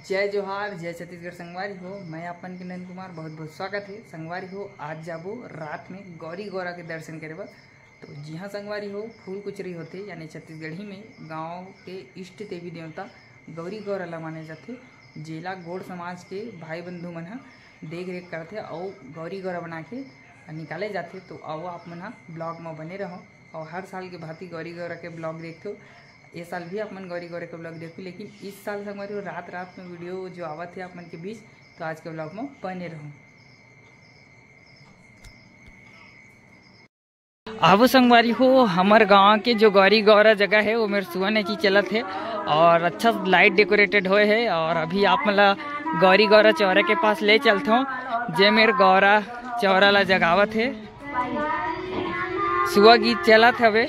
जय जोहार, जय छत्तीसगढ़। संगवारी हो, मैं अपन के नंद कुमार बहुत बहुत स्वागत है। संगवारी हो, आज जाबो रात में गौरी गौरा के दर्शन करे बर। तो जी हाँ संगवारी हो, फूल कुचरी होते यानी छत्तीसगढ़ी में गांव के इष्ट देवी देवता गौरी गौरा ला माने जाते। जेला गोड़ समाज के भाई बंधु मन ह देख रेख करते और गौरी गौरा बना के निकाले जाते। तो आओ आप मन ब्लॉग में बने रहो और हर साल के भांति गौरी गौरा के ब्लॉग देखते हो। ये साल भी अपन गौरी गौरा के ब्लॉग देखो, लेकिन इस साल हमारे रात रात में वीडियो जो आवत है अपन के बीच, तो आज के ब्लॉग में बने रहो। अब संगवारी हो, हमार गांव के जो गौरी गौरा जगह है वो मेरे सुबह की चलत है और अच्छा लाइट डेकोरेटेड हुए है। और अभी आप मतलब गौरी गौरा चौरा के पास ले चलते हो, जे मेरे गौरा चौरा ला जगावत है। सुबह गीत चलत हवे।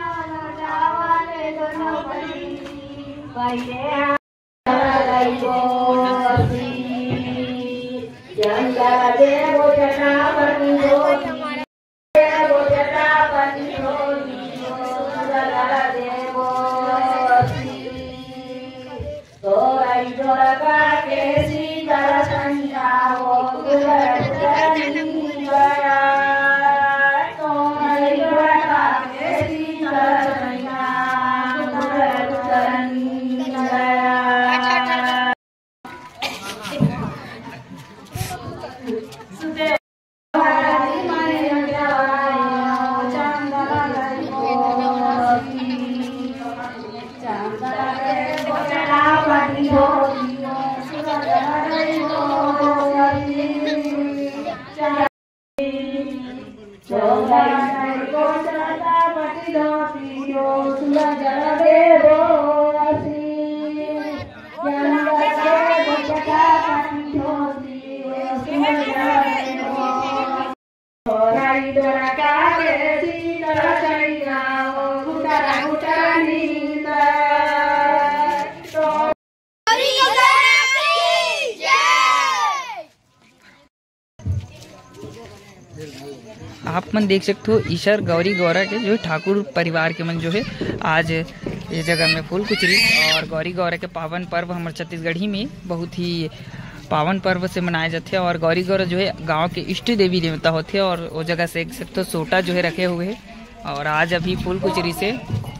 आप मन देख सकते हो ईश्वर गौरी गौरा के जो ठाकुर परिवार के मन जो है आज ये जगह में फूल कुचरी और गौरी गौरा के पावन पर्व हमारे छत्तीसगढ़ी में बहुत ही पावन पर्व से मनाए जाते हैं। और गौरी गौरा जो है गांव के इष्ट देवी देवता होते हैं और वो जगह से देख सकते हो सोटा जो है रखे हुए हैं। और आज अभी फूल कुचरी से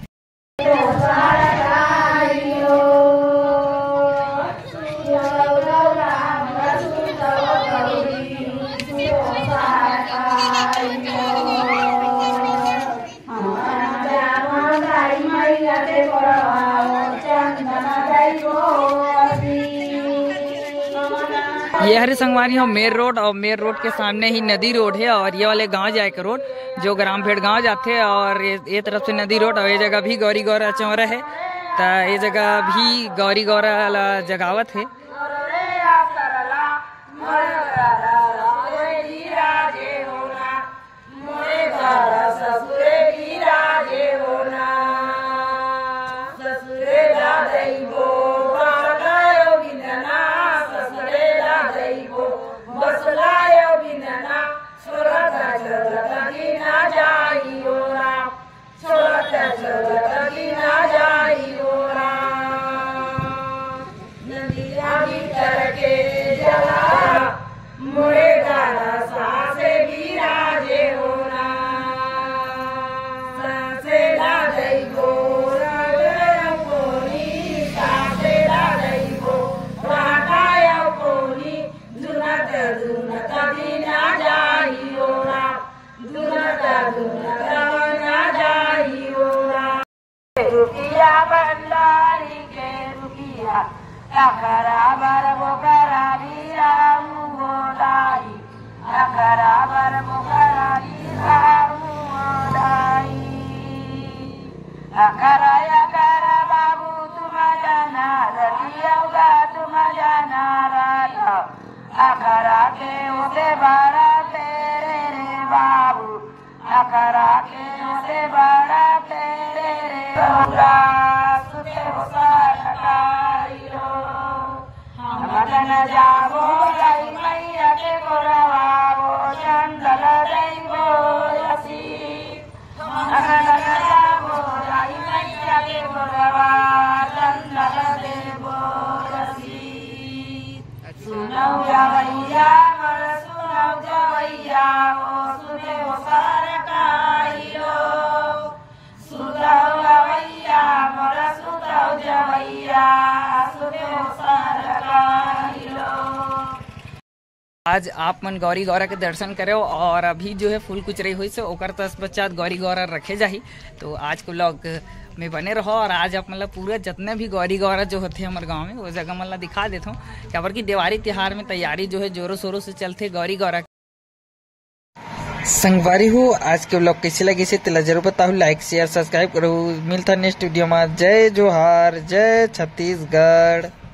ये हरे संगवारी हो मेर रोड और मेर रोड के सामने ही नदी रोड है। और ये वाले गांव जाए के रोड जो ग्रामभेड़ गांव जाते हैं और ये तरफ से नदी रोड। और ये जगह भी गौरी गौरा चौरा है, तो ये जगह भी गौरी गौरा जगावत है। जवैया मर सुनौ जवैया ओ सुने ओ सरकारी लोग सुनौ जवैया मर सुनौ जवैया सुने ओ सरकारी लोग। आज आप मन गौरी गौरा के दर्शन करो और अभी जो है फूल कुचरी हुई से ओकर तत्पश्चात गौरी गौरा रखे जाही। तो आज के ब्लॉग में बने रहो और आज आप मतलब पूरा जितने भी गौरी गौरा जो होते हैं हमारे गांव में वो जगह मतलब दिखा देता हूँ। क्या कि दिवाली त्योहार में तैयारी जो है जोरों शोरों से चलते गौरी गौरा। संगवारी हो आज के ब्लॉग कैसे लगे से तेला जरूर बताओ, लाइक शेयर सब्सक्राइब करो। मिलता नेक्स्ट वीडियो में। जय जोहार, जय छत्तीसगढ़।